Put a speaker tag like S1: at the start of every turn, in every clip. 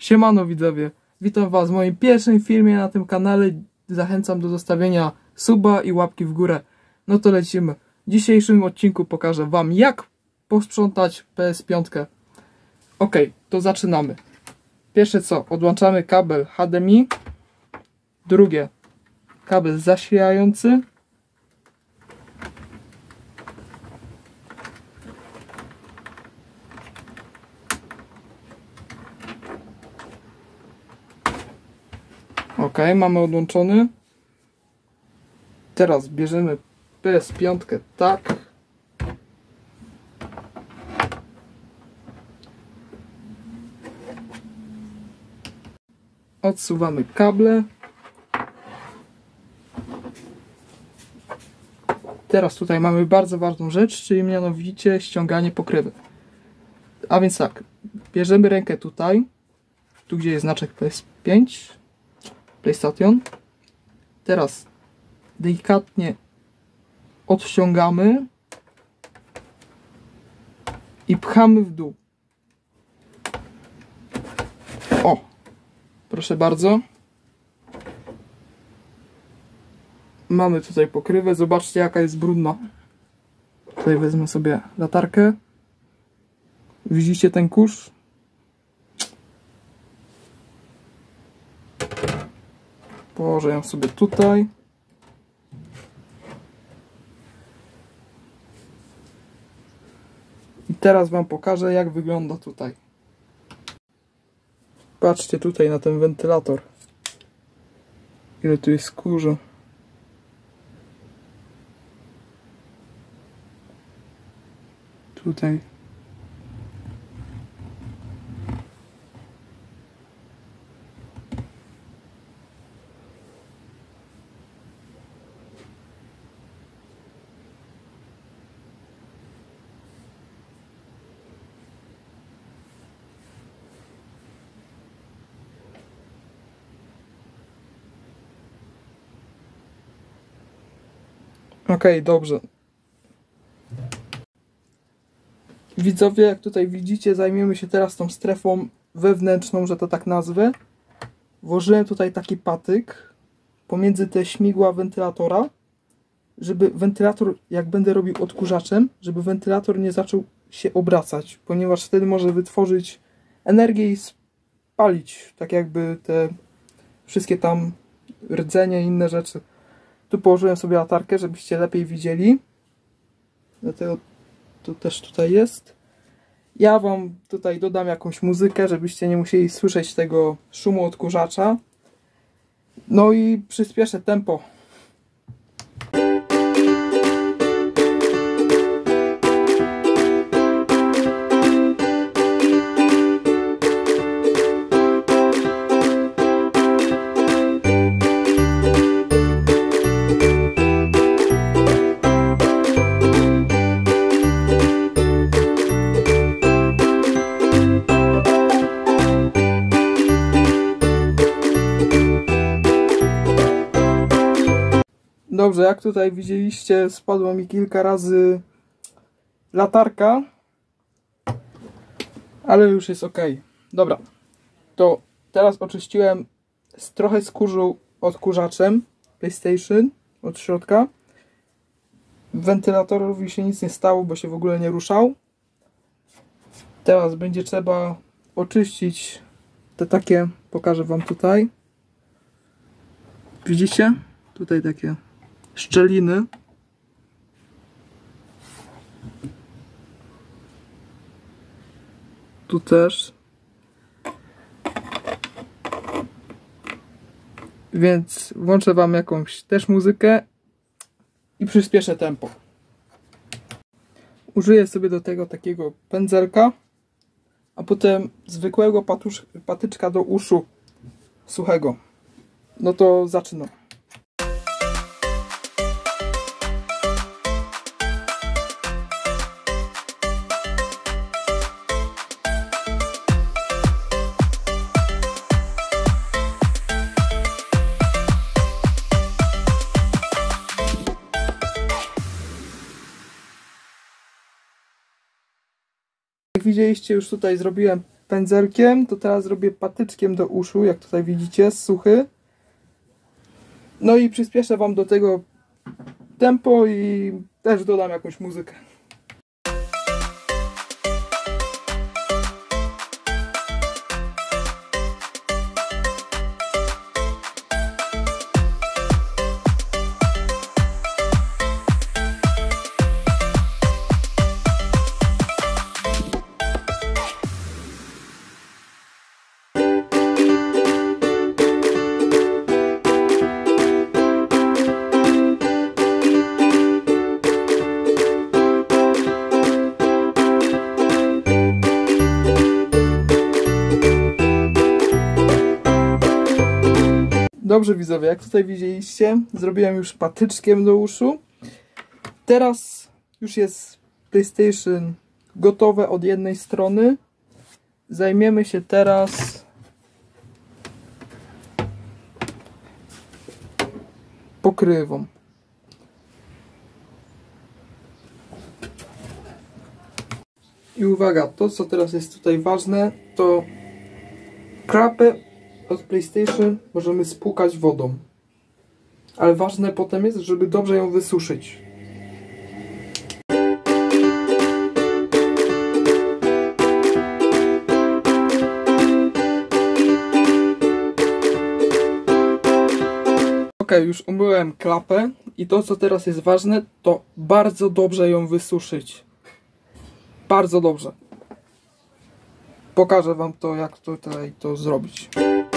S1: Siemano widzowie, witam was w moim pierwszym filmie na tym kanale. Zachęcam do zostawienia suba i łapki w górę. No to lecimy. W dzisiejszym odcinku pokażę wam, jak posprzątać PS5. Ok, to zaczynamy. Pierwsze co, odłączamy kabel HDMI. Drugie, kabel zasilający. Ok, mamy odłączony. Teraz bierzemy PS5, tak. Odsuwamy kable. Teraz tutaj mamy bardzo ważną rzecz, czyli mianowicie ściąganie pokrywy. A więc tak, bierzemy rękę tutaj, tu gdzie jest znaczek PS5, PlayStation. Teraz delikatnie odciągamy i pchamy w dół. O, proszę bardzo. Mamy tutaj pokrywę. Zobaczcie, jaka jest brudna. Tutaj wezmę sobie latarkę. Widzicie ten kurz? Położę ją sobie tutaj. I teraz wam pokażę, jak wygląda tutaj. Patrzcie tutaj na ten wentylator. Ile tu jest kurzu. Tutaj. Okej, dobrze. Widzowie, jak tutaj widzicie, zajmiemy się teraz tą strefą wewnętrzną, że to tak nazwę. Włożyłem tutaj taki patyk pomiędzy te śmigła wentylatora, żeby wentylator, jak będę robił odkurzaczem, żeby wentylator nie zaczął się obracać, ponieważ wtedy może wytworzyć energię i spalić, tak jakby te wszystkie tam rdzenie i inne rzeczy. Tu położyłem sobie latarkę, żebyście lepiej widzieli. Dlatego to też tutaj jest. Ja wam tutaj dodam jakąś muzykę, żebyście nie musieli słyszeć tego szumu odkurzacza. No i przyspieszę tempo. Dobrze, jak tutaj widzieliście, spadła mi kilka razy latarka, ale już jest ok. Dobra, to teraz oczyściłem trochę z kurzu odkurzaczem PlayStation od środka. Wentylatorowi się nic nie stało, bo się w ogóle nie ruszał. Teraz będzie trzeba oczyścić te takie, pokażę wam tutaj. Widzicie? Tutaj takie szczeliny. Tu też. Więc włączę wam jakąś też muzykę i przyspieszę tempo. Użyję sobie do tego takiego pędzelka, a potem zwykłego patyczka do uszu suchego. No to zaczynam. Jak widzieliście, już tutaj zrobiłem pędzelkiem, to teraz zrobię patyczkiem do uszu, jak tutaj widzicie, suchy. No i przyspieszę wam do tego tempo i też dodam jakąś muzykę. Dobrze widzowie, jak tutaj widzieliście, zrobiłem już patyczkiem do uszu. Teraz już jest PlayStation gotowe od jednej strony. Zajmiemy się teraz pokrywą. I uwaga, to co teraz jest tutaj ważne, to klapę od PlayStation możemy spłukać wodą. Ale ważne potem jest, żeby dobrze ją wysuszyć. Ok, już umyłem klapę i to co teraz jest ważne, to bardzo dobrze ją wysuszyć. Bardzo dobrze. Pokażę wam to, jak tutaj to zrobić.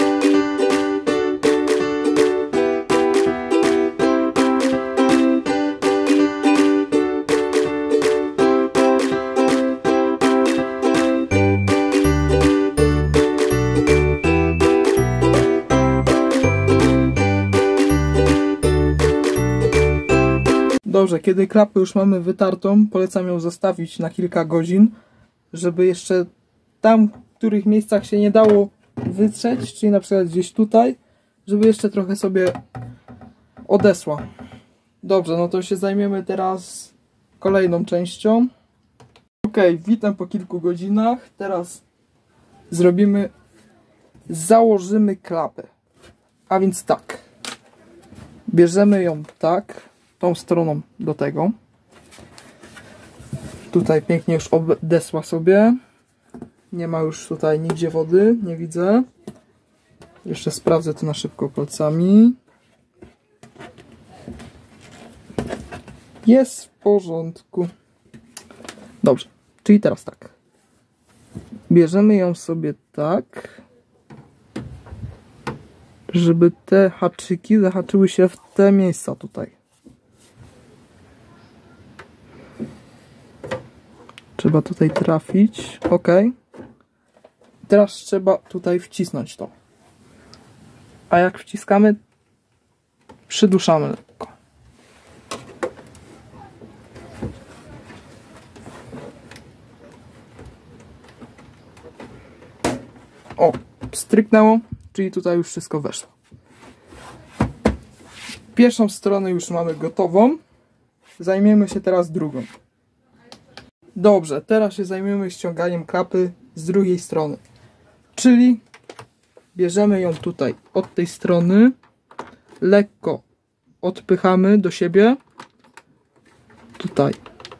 S1: Dobrze, kiedy klapę już mamy wytartą, polecam ją zostawić na kilka godzin, żeby jeszcze tam, w których miejscach się nie dało wytrzeć, czyli na przykład gdzieś tutaj, żeby jeszcze trochę sobie odesła. Dobrze, no to się zajmiemy teraz kolejną częścią. Ok, witam po kilku godzinach. Teraz założymy klapę. A więc tak, bierzemy ją tak, tą stroną do tego. Tutaj pięknie już odesła sobie. Nie ma już tutaj nigdzie wody, nie widzę. Jeszcze sprawdzę to na szybko palcami. Jest w porządku. Dobrze, czyli teraz tak. Bierzemy ją sobie tak, żeby te haczyki zahaczyły się w te miejsca tutaj. Trzeba tutaj trafić. Ok. Teraz trzeba tutaj wcisnąć to. A jak wciskamy, przyduszamy lekko. O, stryknęło, czyli tutaj już wszystko weszło. Pierwszą stronę już mamy gotową. Zajmiemy się teraz drugą. Dobrze, teraz się zajmiemy ściąganiem klapy z drugiej strony. Czyli bierzemy ją tutaj od tej strony, lekko odpychamy do siebie, tutaj.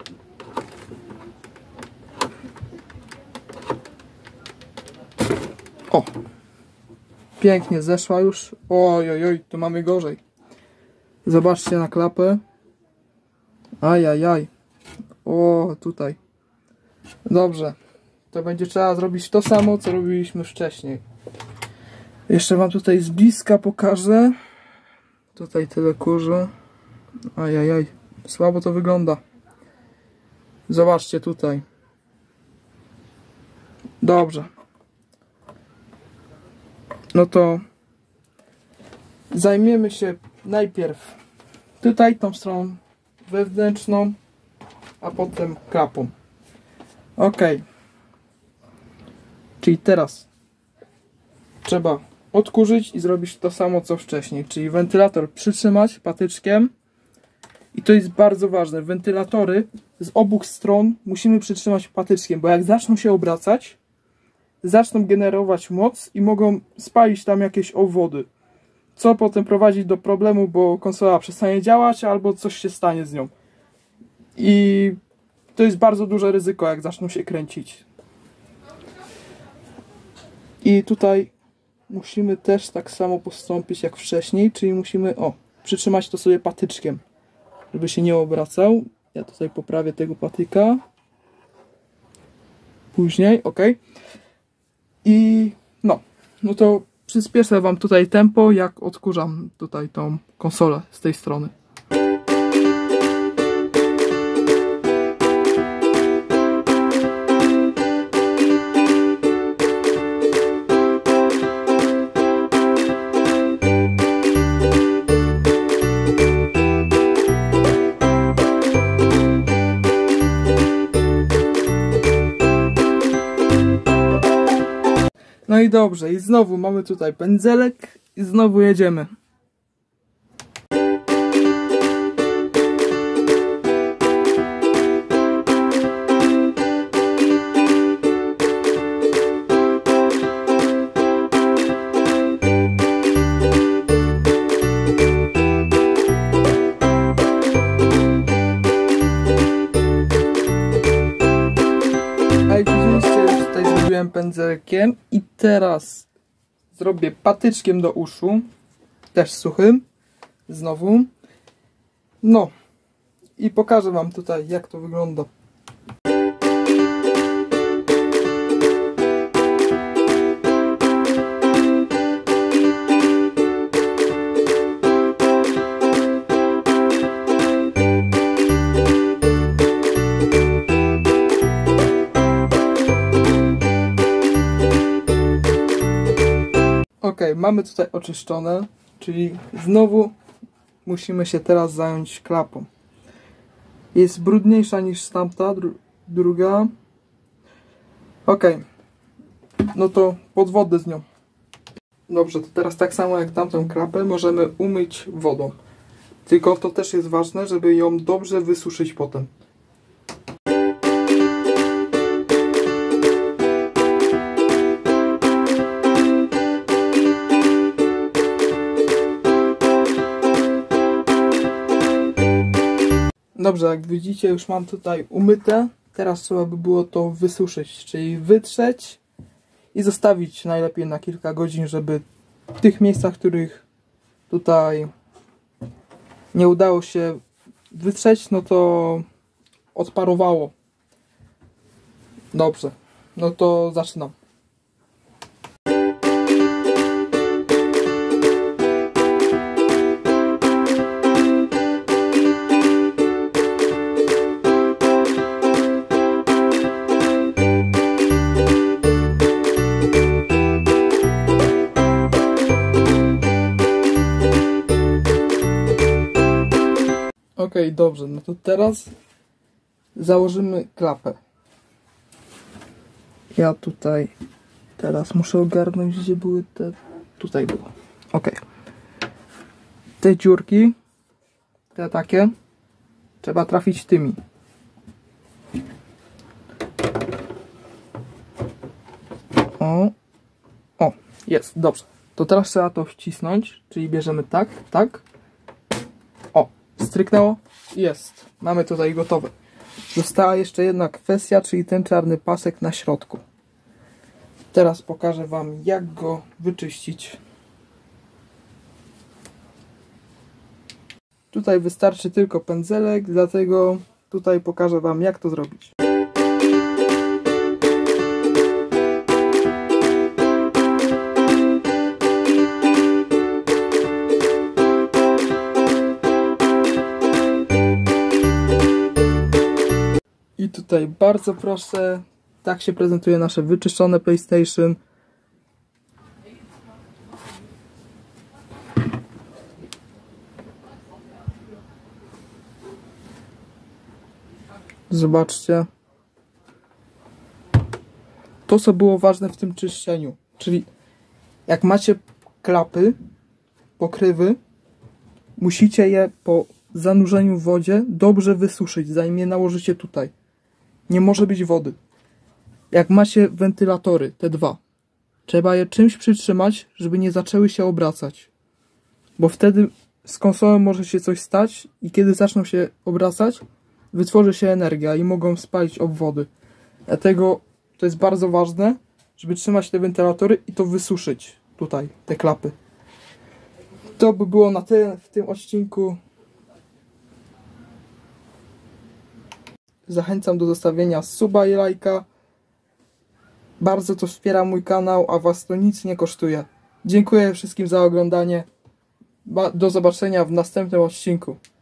S1: O! Pięknie zeszła już. Oj, oj, oj, tu mamy gorzej. Zobaczcie na klapę. Ajajaj. O, tutaj. Dobrze. To będzie trzeba zrobić to samo, co robiliśmy wcześniej. Jeszcze wam tutaj z bliska pokażę. Tutaj tyle kurzu. Ajajaj. Słabo to wygląda. Zobaczcie tutaj. Dobrze. No to zajmiemy się najpierw tutaj tą stroną wewnętrzną, a potem klapą. Ok. Czyli teraz trzeba odkurzyć i zrobić to samo co wcześniej. Czyli wentylator przytrzymać patyczkiem. I to jest bardzo ważne. Wentylatory z obu stron musimy przytrzymać patyczkiem, bo jak zaczną się obracać, zaczną generować moc i mogą spalić tam jakieś owody. Co potem prowadzi do problemu, bo konsola przestanie działać albo coś się stanie z nią. I to jest bardzo duże ryzyko, jak zaczną się kręcić. I tutaj musimy też tak samo postąpić jak wcześniej, czyli musimy przytrzymać to sobie patyczkiem, żeby się nie obracał. Ja tutaj poprawię tego patyka. Później, ok. I no to przyspieszę wam tutaj tempo, jak odkurzam tutaj tą konsolę z tej strony. No i dobrze, i znowu mamy tutaj pędzelek i znowu jedziemy. Zrobiłem pędzelkiem i teraz zrobię patyczkiem do uszu, też suchym, znowu. No i pokażę wam tutaj, jak to wygląda. Ok, mamy tutaj oczyszczone, czyli znowu musimy się teraz zająć klapą. Jest brudniejsza niż tamta, druga. Ok, no to pod wodę z nią. Dobrze, to teraz tak samo jak tamtą klapę możemy umyć wodą. Tylko to też jest ważne, żeby ją dobrze wysuszyć potem. Dobrze, jak widzicie, już mam tutaj umyte. Teraz trzeba by było to wysuszyć, czyli wytrzeć i zostawić najlepiej na kilka godzin, żeby w tych miejscach, w których tutaj nie udało się wytrzeć, no to odparowało. Dobrze, no to zaczynam. Ok, dobrze, no to teraz założymy klapę. Ja tutaj teraz muszę ogarnąć, gdzie były te... Tutaj było. Ok. Te dziurki, te takie, trzeba trafić tymi. O, jest, dobrze. To teraz trzeba to wcisnąć, czyli bierzemy tak, tak. Stryknęło? Jest. Mamy tutaj gotowe. Została jeszcze jedna kwestia, czyli ten czarny pasek na środku. Teraz pokażę wam, jak go wyczyścić. Tutaj wystarczy tylko pędzelek, dlatego tutaj pokażę wam, jak to zrobić. I tutaj bardzo proszę, tak się prezentuje nasze wyczyszczone PlayStation. Zobaczcie. To, co było ważne w tym czyszczeniu, czyli jak macie klapy, pokrywy, musicie je po zanurzeniu w wodzie dobrze wysuszyć, zanim je nałożycie tutaj. Nie może być wody. Jak macie wentylatory, te dwa, trzeba je czymś przytrzymać, żeby nie zaczęły się obracać. Bo wtedy z konsolą może się coś stać i kiedy zaczną się obracać, wytworzy się energia i mogą spalić obwody. Dlatego to jest bardzo ważne, żeby trzymać te wentylatory i to wysuszyć. Tutaj, te klapy. To by było na tyle w tym odcinku. Zachęcam do zostawienia suba i lajka. Bardzo to wspiera mój kanał, a was to nic nie kosztuje. Dziękuję wszystkim za oglądanie. Do zobaczenia w następnym odcinku.